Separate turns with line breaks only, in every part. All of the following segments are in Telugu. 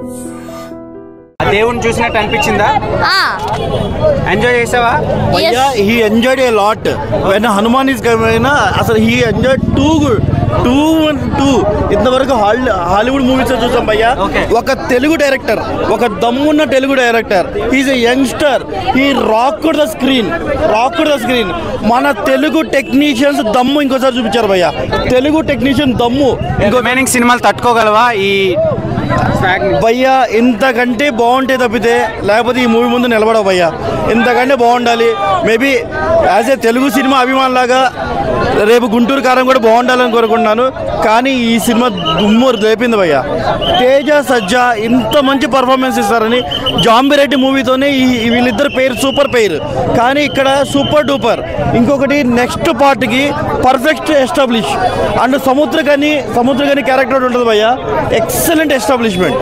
దేవుని చూసినట్టు అనిపించిందా? ఎంజాయ్ చేసావా?
he enjoyed a lot when Hanuman is coming. అసలు he enjoyed too good. 2 ఇంతవరకు హాలీవుడ్ మూవీస్ చూసాం భయ్యా. ఒక తెలుగు డైరెక్టర్, ఒక దమ్మున్న Telugu director, he is a youngster, he rocked the screen. మన తెలుగు టెక్నీషియన్స్ దమ్ము ఇంకోసారి చూపించారు భయ్యా. తెలుగు టెక్నీషియన్ దమ్ము
రిమైనింగ్ సినిమాలు తట్టుకోగలవా ఈ
భయ్యా? ఇంతకంటే బాగుంటే తప్పితే లేకపోతే ఈ మూవీ ముందు నిలబడవు భయ్యా. ఇంతకంటే బాగుండాలి. Maybe as a Telugu cinema అభిమానులాగా రేపు గుంటూరు కారం కూడా బాగుండాలని కోరుకుంటున్నాను. కానీ ఈ సినిమా దుమ్ము లేపింది భయ్యా. తేజ సజ్జా ఇంత మంచి పర్ఫార్మెన్స్ ఇస్తారని జాంబిరెడ్డి మూవీతోనే వీళ్ళిద్దరు పేరు సూపర్ పేరు. కానీ ఇక్కడ సూపర్ డూపర్. ఇంకొకటి నెక్స్ట్ పార్ట్కి perfect establish. And Samuthirakani character ఉంటుంది భయ్యా. Excellent establishment.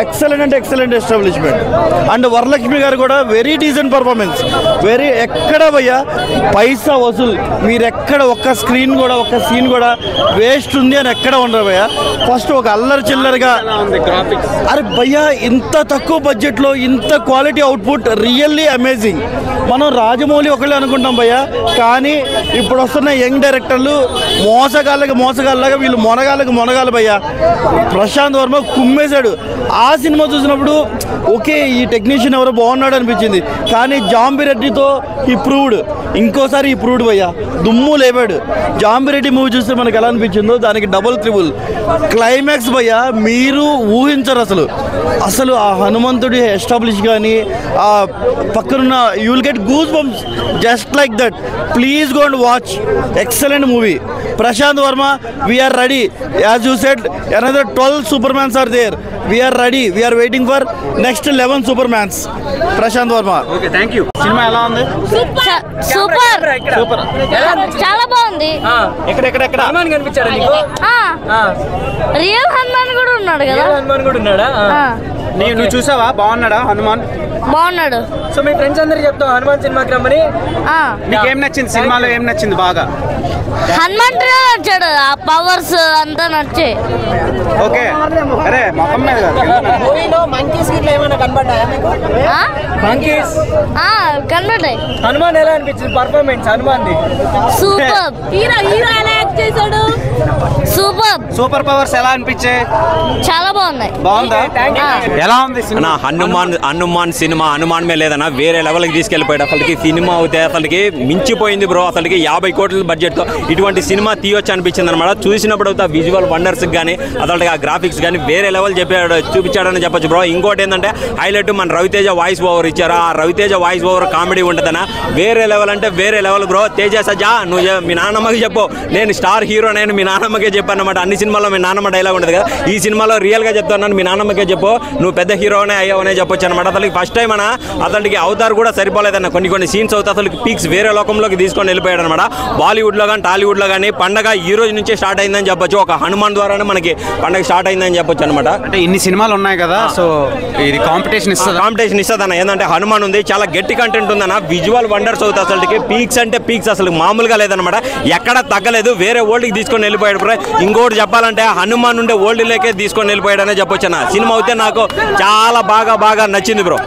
అండ్ వరలక్ష్మి గారు కూడా వెరీ డీసెంట్ పర్ఫార్మెన్స్. ఎక్కడ భయ్యా పైసా వసూల్. మీరు ఎక్కడ ఒక్క సీన్ కూడా వేస్ట్ ఉంది అని ఎక్కడ ఉండరు భయ్యా. ఫస్ట్ ఒక అల్లరి చిల్లరగా అరే భయ్యా ఇంత తక్కువ బడ్జెట్లో ఇంత క్వాలిటీ అవుట్పుట్ రియల్లీ అమేజింగ్. మనం రాజమౌళి ఒకళ్ళే అనుకుంటాం భయ్యా. కానీ ఇప్పుడు వస్తున్న యంగ్ డైరెక్టర్లు మోసగాళ్ళగా వీళ్ళు మొనగాలు భయ్యా. ప్రశాంత్ వర్మ కుమ్మేశాడు. ఆ సినిమా చూసినప్పుడు ఓకే ఈ టెక్నీషియన్ ఎవరో బాగున్నాడు అనిపించింది. కానీ జాంబిరెడ్డితో ఇంకోసారి ఈ ప్రూవ్డ్ భయ్యా. దుమ్ము లేపాడు. జాంబిరెడ్డి మూవీ చూస్తే మనకు ఎలా అనిపించిందో దానికి డబుల్ త్రిబుల్ క్లైమాక్స్ భయ్యా. మీరు ఊహించరు అసలు ఆ హనుమంతుడి ఎస్టాబ్లిష్ కానీ ఆ పక్కనున్న you will get goose bumps just like that. Please go and watch. Excellent movie. Prashanth Varma, we are ready. As you said another 12 Supermans are there. We are ready. We are waiting for next 11 Supermans. Prashanth Varma.
Okay, thank you. Cinema ఎలా ఉంది?
సూపర్. చాలా బాగుంది.
ఎక్కడ
హనుమాన్ కనిపించాడు నీకు?
రియల్ హనుమాన్ కూడా ఉన్నాడు కదా.
హనుమాన్ కూడా ఉన్నాడా?
నువ్వు చూసావా? బాగున్నాడా హనుమాన్?
బాగున్నాడు.
సో మీ ఫ్రెండ్స్ అందరికి చెప్తావు హనుమాన్ సినిమాకి రమ్మని.
నీకేం నచ్చింది సినిమాలో? ఏం నచ్చింది బాగా?
హనుమాన్ నచ్చాడు. ఆ పవర్స్ అంతా నచ్చాయి.
ఓకే. అరే మొత్తం మీద
కనబడ్డాయి.
హనుమాన్ ఎలా అనిపించింది performance? Hanuman
super.
Super powers ఎలా అనిపించాయి?
చాలా బాగున్నాయి.
బాగుందా? ఎలా ఉంది సినిమా?
హనుమాన్ సినిమా హనుమాన్ మే లేదన్నా వేరే లెవెల్కి తీసుకెళ్ళిపోయాడు. అసలుకి సినిమా అయితే అసలుకి మించిపోయింది బ్రో. అసలుకి 50 కోట్ల బడ్జెట్తో ఇటువంటి సినిమా తీయొచ్చు అనిపించింది అనమాట. చూసినప్పుడు అయితే విజువల్ వండర్స్ కానీ అసలు ఆ గ్రాఫిక్స్ కానీ వేరే లెవెల్ చూపించాడని చెప్పొచ్చు బ్రో. ఇంకోటి ఏంటంటే హైలైట్ మన రవితేజ వాయిస్ ఓవర్ ఇచ్చారు. ఆ రవితేజ వాయిస్ ఓవర్ కామెడీ ఉంటుందన్న వేరే లెవెల్ అంటే వేరే లెవెల్ బ్రో. తేజ సజ్జా నువ్వు మీ నాన్నమ్మకి చెప్పు నేను స్టార్ హీరో నేను మీ నాన్నమ్మకే చెప్పాను అనమాట. అన్ని సినిమాల్లో మీ నాన్నమ్మ డైలాగ్ ఉంటుంది కదా. ఈ సినిమాలో రియల్గా చెప్తున్నాను మీ నాన్నమ్మకే చెప్పు నువ్వు పెద్ద హీరోనే అయ్యావనే చెప్పొచ్చు అనమాట. అసలు ఫస్ట్ టైం అన్న అతనికి అవతార్ కూడా సరిపోలేదన్న. కొన్ని సీన్స్ అవుతా అసలు పీక్స్ వేరే లోకంలోకి తీసుకొని వెళ్ళిపోయాడు అనమాట. బాలీవుడ్లో కానీ టాలీవుడ్లో కానీ పండగ ఈ రోజు నుంచే స్టార్ట్ అయిందని చెప్పొచ్చు. ఒక హనుమాన్ ద్వారానే మనకి పండగ స్టార్ట్ అయిందని చెప్పొచ్చు అనమాట.
అంటే ఇన్ని సినిమాలు ఉన్నాయి కదా, సో ఇది కాంపిటీషన్ ఇస్తుంది
అన్న. ఏంటంటే హనుమాన్ ఉంది, చాలా గట్టి కంటెంట్ ఉందన్న. విజువల్ వండర్స్ అవుతాయి అసలుకి. పీక్స్ అంటే పీక్స్ అసలు మామూలుగా లేదనమాట. ఎక్కడ తగ్గలేదు. వేరే వరల్డ్కి తీసుకొని వెళ్ళిపోయాడు బ్రో. ఇంకోటి చెప్పాలంటే హనుమాన్ ఉండే వరల్డ్ లేకే తీసుకొని వెళ్ళిపోయాడనే చెప్పొచ్చు అన్న. సినిమా అయితే నాకు చాలా బాగా నచ్చింది bro.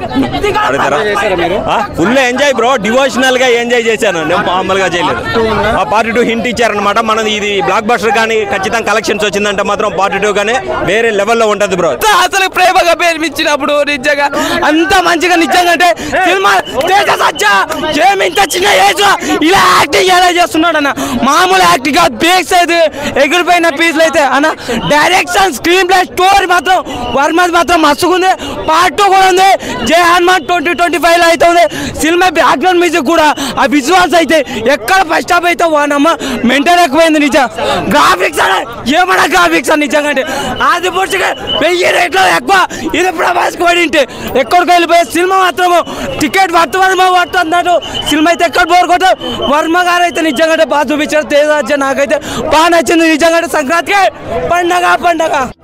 Full enjoy bro. Devotional గా ఎంజాయ్ చేశాను నేను, మామూలుగా చేయలేదు. పార్ట్ 2 హింట్ ఇచ్చారనమాట. మనది ఇది బ్లాక్ బస్టర్ కానీ ఖచ్చితంగా కలెక్షన్స్ వచ్చిందంటే మాత్రం పార్ట్ 2 కానీ వేరే లెవెల్లో ఉంటుంది బ్రో.
అసలు ప్రేమగా పేర్మించినప్పుడు నిజంగా అంత మంచిగా నిజంగా అంటే సినిమా ఇంత చిన్న ఏజ్ ఇలా యాక్టింగ్ ఎలా చేస్తున్నాడు అన్న. మామూలు యాక్టింగ్ కాదు. బేక్స్ అయితే ఎగిరిపోయిన పీస్లు అయితే అన్న. డైరెక్షన్, స్క్రీన్ ప్లే, స్టోరీ మాత్రం వర్మది మాత్రం మస్తుకుంది. పార్ట్ 2 కూడా ఉంది. జై హనుమాన్ 2025 అయితే ఉంది. సినిమా బ్యాక్గ్రౌండ్ మ్యూజిక్ కూడా ఆ విజువల్స్ అయితే ఎక్కడ ఫస్ట్ హాఫ్ అయితే వానమ్మ మెంటల్ ఎక్కువైంది నిజం. గ్రాఫిక్స్ ఏమన్నా గ్రాఫిక్స్ నిజంగా అంటే అది పురుషుగా 1000 రేట్లో ఎక్కువ. ఇది ప్రభాస్కి పడింటే ఎక్కడికి వెళ్ళిపోయే సినిమా మాత్రము టికెట్ వర్మ పడుతున్నారు. సినిమా అయితే ఎక్కడ బోర్ కొట్ట. వర్మ గారు అయితే నిజంగా బాగా చూపించారు. తేజ నాకైతే బాగా నచ్చింది నిజంగా. సంక్రాంతికి పండగ